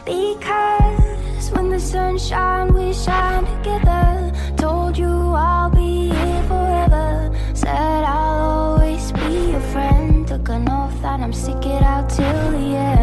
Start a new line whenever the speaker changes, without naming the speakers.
Because when the sun shines, we shine together. Told you I'll be here forever. Said I'll always be your friend. Took an oath that I'm stick it out till the end.